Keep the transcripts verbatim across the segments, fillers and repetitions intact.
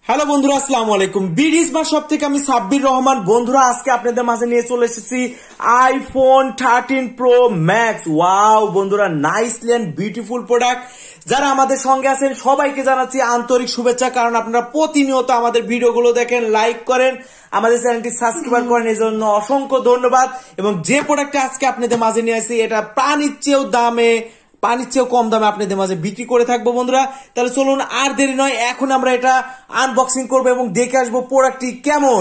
Hello বন্ধুরা, আসসালামু আলাইকুম। বিডিস বা সব থেকে আমি সাব্বির রহমান। বন্ধুরা, আজকে আপনাদের মাঝে নিয়ে চলে এসেছি iPhone thirteen pro max. Wow বন্ধুরা, নাইসলি এন্ড বিউটিফুল প্রোডাক্ট। যারা আমাদের সঙ্গে আছেন সবাইকে জানাচ্ছি আন্তরিক শুভেচ্ছা, কারণ আপনারা প্রতিনিয়ত আমাদের ভিডিওগুলো দেখেন, লাইক করেন, আমাদের চ্যানেলটি সাবস্ক্রাইব করেন, এই জন্য অসংখ্য ধন্যবাদ। এবং যে প্রোডাক্টটা আজকে আপনাদের মাঝে নিয়ে আসছি, এটা প্রাণীর চেয়েও দামে পানির চেয়েও কম দামে আপনাদের মাঝে বিক্রি করে থাকবো বন্ধুরা। তাহলে চলুন আর দেরি নয়, এখন আমরা এটা আনবক্সিং করবো এবং দেখে আসবো প্রোডাক্টটি কেমন।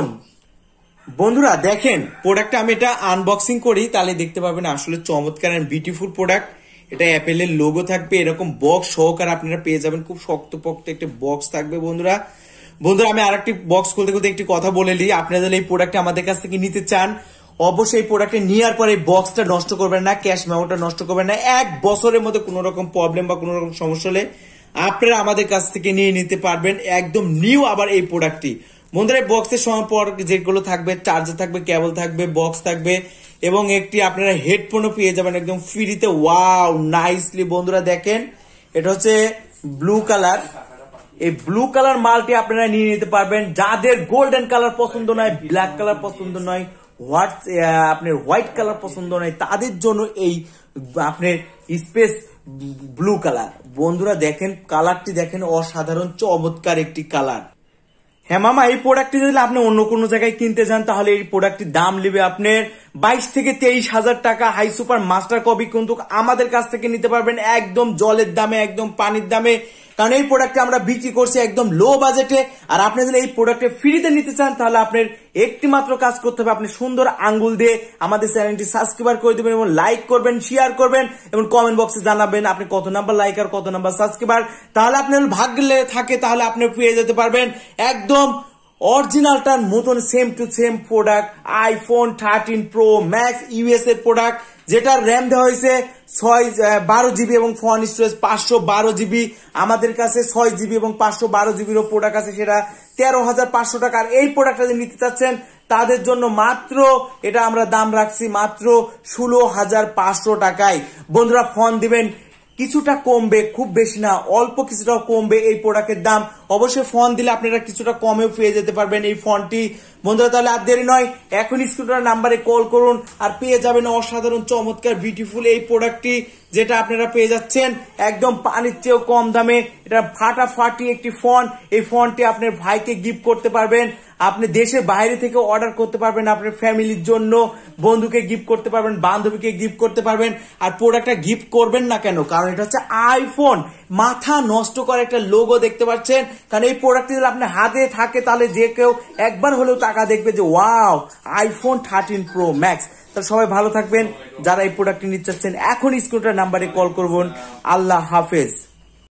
বন্ধুরা দেখেন, প্রোডাক্টটা আমি এটা আনবক্সিং করি, তাহলে দেখতে পাবেন আসলে চমৎকার এন্ড বিউটিফুল প্রোডাক্ট। এটা অ্যাপেলের লোগো থাকবে, এরকম বক্স সহকারে আপনারা পেয়ে যাবেন, খুব শক্তপোক্ত একটা বক্স থাকবে বন্ধুরা। বন্ধুরা, আমি আরেকটি বক্স খুলতে খুলতে একটি কথা বলে নিই, আপনারা এই প্রোডাক্টটা আমাদের কাছ থেকে নিতে চান, অবশ্যই এই প্রোডাক্টে নেওয়ার পরে এই বক্সটা নষ্ট করবেন না, ক্যাশ মেমোটা নষ্ট করবেন না। এক বছরের মধ্যে কোনো রকম প্রবলেম বা কোনো রকম সমস্যা হলে আপনারা আমাদের কাছ থেকে নিয়ে নিতে পারবেন, একদম নিউ আবার এই প্রোডাক্টটি। বন্ধুরা, এই বক্সের সময় পর যেগুলো থাকবে, চার্জার থাকবে, কেবল থাকবে, বক্স থাকবে এবং একটি আপনারা হেডফোনও পেয়ে যাবেন একদম ফ্রিতে। ওয়াও নাইসলি বন্ধুরা দেখেন, এটা হচ্ছে ব্লু কালার। এই ব্লু কালার মালটি আপনারা নিয়ে নিতে পারবেন। যাদের গোল্ডেন কালার পছন্দ নয়, ব্ল্যাক কালার পছন্দ নয়, হোয়াইট আপনার হোয়াইট কালার পছন্দ নয়, তাদের জন্য এই আপনার স্পেস ব্লু কালার। বন্ধুরা দেখেন, কালারটি দেখেন, অসাধারণ চমৎকার একটি কালার। হ্যাঁ মামা, এই প্রোডাক্টটি যদি আপনি অন্য কোনো জায়গায় কিনতে যান, তাহলে এই প্রোডাক্টটির দাম নেবে আপনার বাইশ থেকে তেইশ হাজার টাকা। হাই সুপার মাস্টার কপি কিন্তু আমাদের কাছ থেকে নিতে পারবেন একদম জলের দামে, একদম পানির দামে, কারণ এই প্রোডাক্টটা আমরা বিক্রি করছি একদম লো বাজেটে। আর আপনি যদি এই প্রোডাক্টে ফ্রিতে নিতে চান, তাহলে আপনার একটি মাত্র কাজ করতে হবে, আপনি সুন্দর আঙ্গুল দিয়ে আমাদের চ্যানেলটি সাবস্ক্রাইব করে দেবেন এবং লাইক করবেন, শেয়ার করবেন এবং কমেন্ট বক্সে জানাবেন আপনি কত নাম্বার লাইক আর কত নাম্বার সাবস্ক্রাইবার। তাহলে আপনার ভাগ্যে থাকে, তাহলে আপনি পেয়ে যেতে পারবেন একদম অরিজিনালটার মতন same to same product, iPhone thirteen pro max US এর প্রোডাক্ট, যেটার র্যাম দেওয়া হয়েছে ছয় বারো জিবি এবং ফোন স্টোরেজ পাঁচশো বারো জিবি। আমাদের কাছে ছয় জিবি এবং পাঁচশো বারো জিবিরও প্রোডাক্ট আছে, সেটা তেরো হাজার পাঁচশো টাকা। আর এই প্রোডাক্টটা যদি নিতে চাচ্ছেন, তাদের জন্য মাত্র এটা আমরা দাম রাখছি মাত্র ষোলো হাজার পাঁচশো টাকায়। বন্ধুরা, ফোন দিবেন কিছুটা কমবে, খুব বেশি না, অল্প কিছুটা কমবে এই প্রোডাক্টের দাম। অবশ্যই ফোন দিলে আপনারা কিছুটা কমেও পেয়ে যেতে পারবেন এই ফোনটি। বন্ধুরা, তাহলে আর দেরি নয়, এখন স্ক্রিনের নাম্বারে কল করুন আর পেয়ে যাবেন অসাধারণ চমৎকার বিউটিফুল এই প্রোডাক্টটি, যেটা আপনারা পেয়ে যাচ্ছেন একদম পানির চেয়েও কম দামে। এটা ফাটাফাটি একটি ফোন। এই ফোনটি আপনার ভাইকে গিফট করতে পারবেন, আপনি দেশের বাইরে থেকে অর্ডার করতে পারবেন, আপনার ফ্যামিলির জন্য, বন্ধুকে গিফট করতে পারবেন, বান্ধবীকে গিফট করতে পারবেন। আর প্রোডাক্টটা গিফট করবেন না কেন? কারণ এটা হচ্ছে আইফোন, মাথা নষ্ট করে একটা লোগো দেখতে পাচ্ছেন। কারণ এই প্রোডাক্টটি যদি আপনার হাতে থাকে, তাহলে যে কেউ একবার হলেও টাকা দেখবে যে wow iPhone thirteen pro max. তাহলে সবাই ভালো থাকবেন, যারা এই প্রোডাক্টটি নিতে চাচ্ছেন এখন স্ক্রিনের নাম্বারে কল করবেন। আল্লাহ হাফেজ।